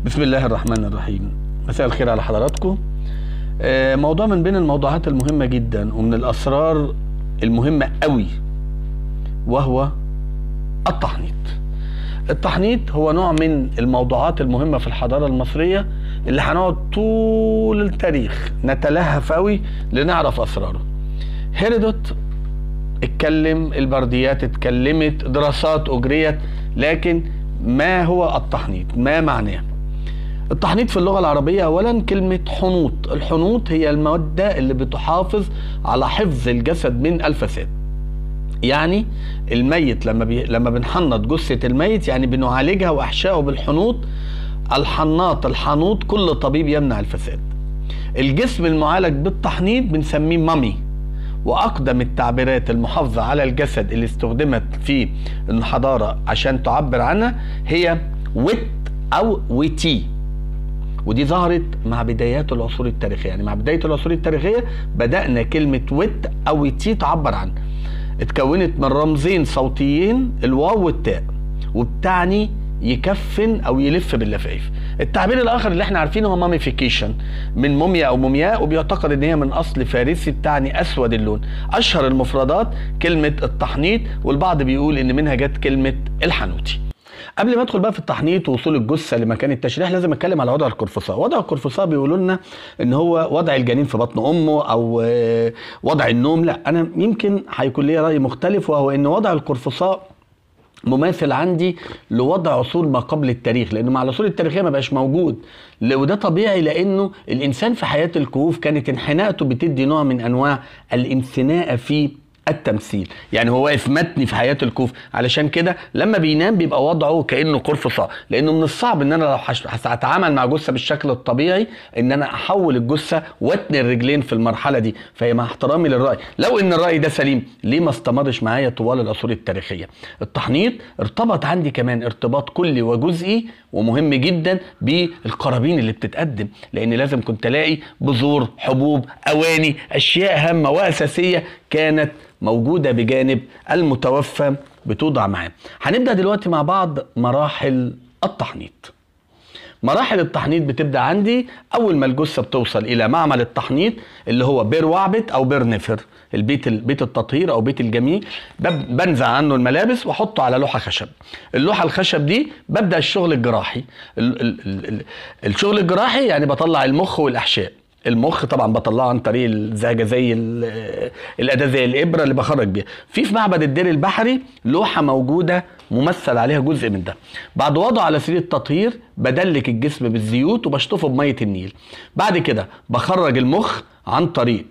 بسم الله الرحمن الرحيم. مساء الخير على حضراتكم. موضوع من بين الموضوعات المهمة جدا ومن الأسرار المهمة قوي، وهو التحنيط. التحنيط هو نوع من الموضوعات المهمة في الحضارة المصرية اللي هنقعد طول التاريخ نتلهف قوي لنعرف أسراره. هيرودوت اتكلم، البرديات اتكلمت، دراسات أجريت، لكن ما هو التحنيط؟ ما معناه؟ التحنيط في اللغة العربية أولا كلمة حنوط. الحنوط هي المادة اللي بتحافظ على حفظ الجسد من الفساد. يعني الميت لما بنحنط جثة الميت يعني بنعالجها وأحشائه بالحنوط. الحنوط كل طبيب يمنع الفساد. الجسم المعالج بالتحنيط بنسميه مامي. وأقدم التعبيرات المحافظة على الجسد اللي استخدمت في الحضارة عشان تعبر عنها هي ويت أو ويتي، ودي ظهرت مع بدايات العصور التاريخية. يعني مع بداية العصور التاريخية بدأنا كلمة ويت أو ويتي تعبر عنها. اتكونت من رمزين صوتيين، الواو والتاء، وبتعني يكفن او يلف باللفايف. التعبير الاخر اللي احنا عارفينه هو ماميفيكيشن، من موميا او مومياء، وبيعتقد ان هي من اصل فارسي بتعني اسود اللون. اشهر المفردات كلمة التحنيط، والبعض بيقول ان منها جت كلمة الحنوتي. قبل ما ادخل بقى في التحنيط ووصول الجثه لمكان التشريح لازم اتكلم على وضع القرفصاء. وضع القرفصاء بيقولوا لنا ان هو وضع الجنين في بطن امه او وضع النوم. لا، انا يمكن هيكون لي راي مختلف، وهو ان وضع القرفصاء مماثل عندي لوضع عصور ما قبل التاريخ، لانه مع العصور التاريخيه ما بقاش موجود. وده طبيعي، لانه الانسان في حياه الكهوف كانت انحناءته بتدي نوع من انواع الانثناء في التمثيل. يعني هو واقف متني في حياة الكهوف، علشان كده لما بينام بيبقى وضعه كأنه قرفصاء. لأنه من الصعب ان انا لو هتعامل مع جثة بالشكل الطبيعي ان انا احول الجثة واتني الرجلين في المرحلة دي. فهي مع احترامي للرأي، لو ان الرأي ده سليم ليه ما استمرش معايا طوال العصور التاريخية؟ التحنيط ارتبط عندي كمان ارتباط كلي وجزئي ومهم جدا بالقرابين اللي بتتقدم، لان لازم كنت الاقي بذور، حبوب، اواني، اشياء هامة واساسية كانت موجودة بجانب المتوفى بتوضع معاه. هنبدأ دلوقتي مع بعض مراحل التحنيط. مراحل التحنيط بتبدأ عندي أول ما الجثة بتوصل إلى معمل التحنيط اللي هو بير وعبت أو بير نفر، بيت التطهير أو بيت الجميل. بنزع عنه الملابس وأحطه على لوحة خشب. اللوحة الخشب دي ببدأ الشغل الجراحي. الشغل الجراحي يعني بطلع المخ والأحشاء. المخ طبعا بطلعه عن طريق الزعجة زي الأداة زي الإبرة اللي بخرج بيها. في معبد الدير البحري لوحة موجودة ممثل عليها جزء من ده. بعد وضعه على سرير التطهير بدلك الجسم بالزيوت وبشطفه بمية النيل. بعد كده بخرج المخ عن طريق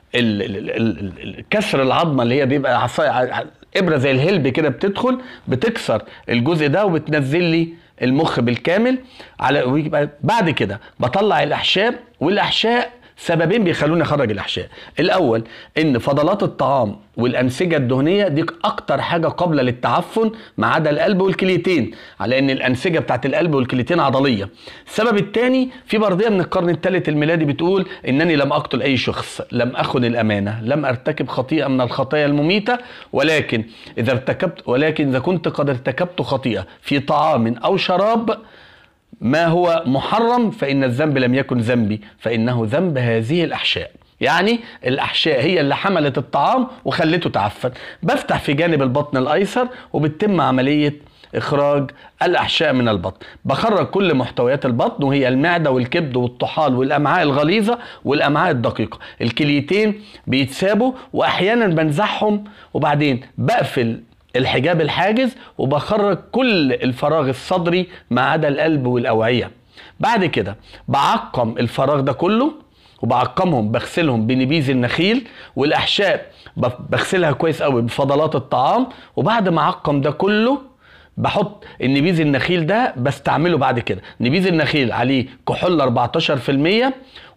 كسر العظمة اللي هي بيبقى إبرة زي الهلب كده بتدخل بتكسر الجزء ده وبتنزل لي المخ بالكامل. بعد كده بطلع الأحشاء، والأحشاء سببين بيخلوني اخرج الأحشاء. الأول ان فضلات الطعام والأنسجة الدهنية دي أكتر حاجة قابلة للتعفن ما عدا القلب والكليتين، على ان الأنسجة بتاعت القلب والكليتين عضلية. السبب الثاني في بردية من القرن الثالث الميلادي بتقول انني لم أقتل أي شخص، لم أخن الأمانة، لم أرتكب خطيئة من الخطايا المميتة، ولكن إذا كنت قد ارتكبت خطيئة في طعام أو شراب ما هو محرم فإن الذنب لم يكن ذنبي، فإنه ذنب هذه الأحشاء. يعني الأحشاء هي اللي حملت الطعام وخلته تعفن. بفتح في جانب البطن الأيسر وبتتم عملية إخراج الأحشاء من البطن. بخرج كل محتويات البطن وهي المعدة والكبد والطحال والأمعاء الغليظة والأمعاء الدقيقة. الكليتين بيتسابوا وأحيانا بنزعهم، وبعدين بقفل الحجاب الحاجز وبخرج كل الفراغ الصدري ما عدا القلب والأوعية. بعد كده بعقم الفراغ ده كله وبعقمهم، بغسلهم بنبيذ النخيل، والأحشاء بغسلها كويس قوي بفضلات الطعام. وبعد ما عقم ده كله بحط النبيذ النخيل ده بستعمله بعد كده. نبيذ النخيل عليه كحول 14%،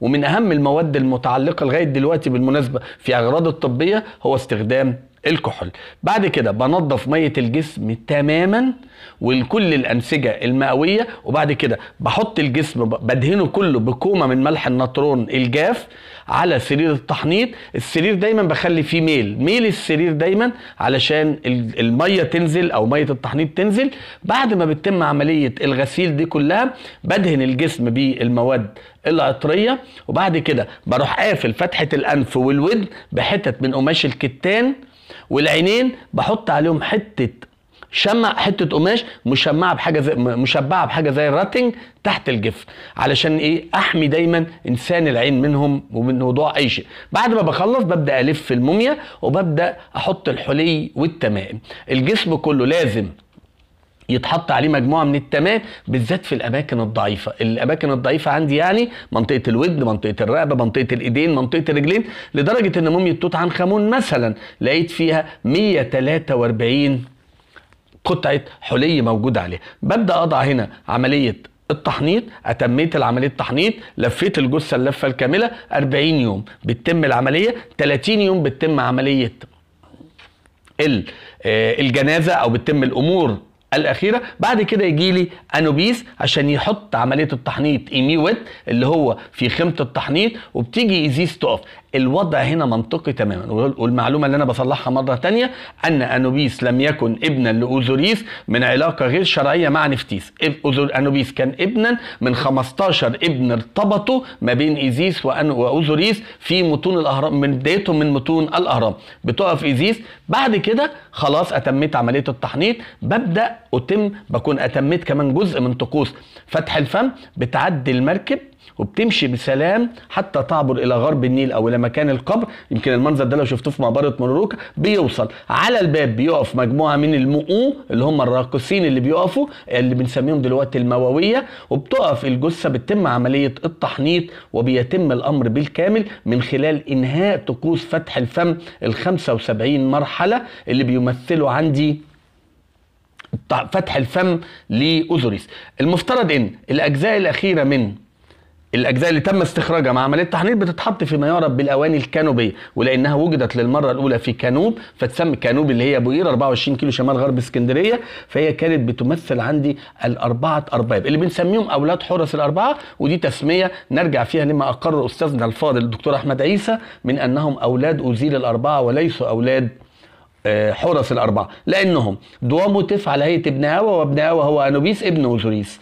ومن اهم المواد المتعلقه لغايه دلوقتي بالمناسبه في اغراض الطبيه هو استخدام الكحول. بعد كده بنظف ميه الجسم تماما ولكل الانسجه المائويه، وبعد كده بحط الجسم بدهنه كله بكومه من ملح النطرون الجاف على سرير التحنيط. السرير دايما بخلي فيه ميل السرير دايما علشان الميه تنزل او ميه التحنيط تنزل. بعد ما بتتم عمليه الغسيل دي كلها بدهن الجسم بالمواد العطريه، وبعد كده بروح قافل فتحه الانف والودن بحتت من قماش الكتان، والعينين بحط عليهم حته حته قماش مشبعه بحاجه زي الراتنج تحت الجفن، علشان ايه؟ احمي دايما انسان العين منهم ومن وضوع اي شيء. بعد ما بخلص ببدا الف الموميا وببدا احط الحلي والتمائم. الجسم كله لازم يتحط عليه مجموعه من التمام، بالذات في الاماكن الضعيفه. الاماكن الضعيفه عندي يعني منطقه الودن، منطقه الرقبه، منطقه الايدين، منطقه الرجلين، لدرجه ان موميا توت عنخ امون مثلا لقيت فيها 143 قطعه حلي موجوده عليها. ببدا اضع هنا عمليه التحنيط. اتميت العمليه التحنيط، لفيت الجثه اللفه الكامله. 40 يوم بتتم العمليه، 30 يوم بتتم عمليه الجنازه او بتتم الامور الاخيره. بعد كده يجي لي انوبيس عشان يحط عمليه التحنيط ايميوت اللي هو في خيمه التحنيط، وبتيجي ازيز تقف. الوضع هنا منطقي تماما. والمعلومه اللي انا بصلحها مره تانية ان انوبيس لم يكن ابنا لاوزوريس من علاقه غير شرعيه مع نفتيس. انوبيس كان ابنا من 15 ابن ارتبطوا ما بين ايزيس واوزوريس في متون الاهرام، من بدايتهم من متون الاهرام. بتقف ايزيس. بعد كده خلاص اتميت عمليه التحنيط، بكون اتميت كمان جزء من طقوس فتح الفم. بتعدي المركب وبتمشي بسلام حتى تعبر الى غرب النيل او الى مكان القبر. يمكن المنظر ده لو شفتوه في مقبره مروكا. بيوصل على الباب بيقف مجموعه من المؤو اللي هم الراقصين اللي بيقفوا، اللي بنسميهم دلوقتي المواويه، وبتقف الجثه. بتتم عمليه التحنيط وبيتم الامر بالكامل من خلال انهاء طقوس فتح الفم ال 75 مرحله اللي بيمثلوا عندي فتح الفم لاوزوريس. المفترض ان الاجزاء الاخيره من الاجزاء اللي تم استخراجها مع عمليه التحنيط بتتحط في ما يعرف بالاواني الكانوبيه، ولانها وجدت للمره الاولى في كانوب فتسمى كانوب اللي هي بوير 24 كيلو شمال غرب اسكندريه. فهي كانت بتمثل عندي الاربعه ارباب اللي بنسميهم اولاد حورس الاربعه، ودي تسميه نرجع فيها لما اقر استاذنا الفاضل الدكتور احمد عيسى من انهم اولاد اوزيل الاربعه وليسوا اولاد حورس الاربعه، لانهم دواموتيف على هيئه ابن هوا، وابن هوا هو انوبيس ابن اوزوريس.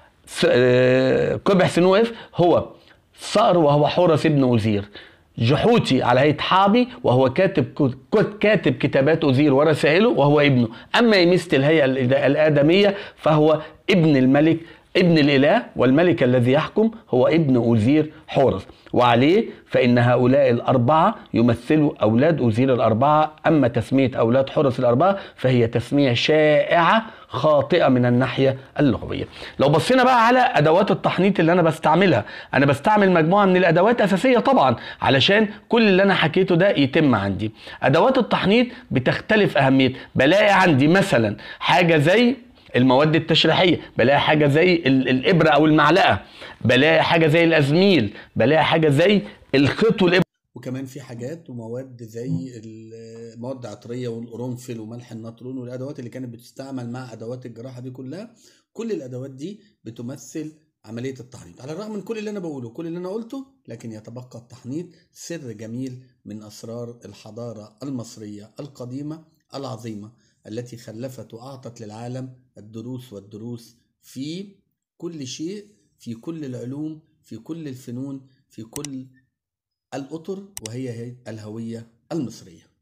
قبح سنوئف هو صقر وهو حورس ابن اوزير. جحوتي على هيئه حابي وهو كاتب كتابات اوزير ورسائله وهو ابنه. اما يميست الهيئه الادميه فهو ابن الملك، ابن الاله والملك الذي يحكم هو ابن اوزير حورس، وعليه فإن هؤلاء الأربعة يمثلوا أولاد أوزير الأربعة. أما تسمية أولاد حورس الأربعة فهي تسمية شائعة خاطئة من الناحية اللغوية. لو بصينا بقى على أدوات التحنيط اللي أنا بستعملها، أنا بستعمل مجموعة من الأدوات أساسية طبعا علشان كل اللي أنا حكيته ده يتم عندي. أدوات التحنيط بتختلف أهميتها. بلاقي عندي مثلا حاجة زي المواد التشريحيه، بلاقي حاجه زي الابره او المعلقه، بلاقي حاجه زي الازميل، بلاقي حاجه زي الخيط والابره، وكمان في حاجات ومواد زي المواد العطريه والقرنفل وملح النطرون والادوات اللي كانت بتستعمل مع ادوات الجراحه دي كلها. كل الادوات دي بتمثل عمليه التحنيط. على الرغم من كل اللي انا بقوله كل اللي انا قلته، لكن يتبقى التحنيط سر جميل من اسرار الحضاره المصريه القديمه العظيمه التي خلفت وأعطت للعالم الدروس والدروس في كل شيء، في كل العلوم، في كل الفنون، في كل الأطر، وهي الهوية المصرية.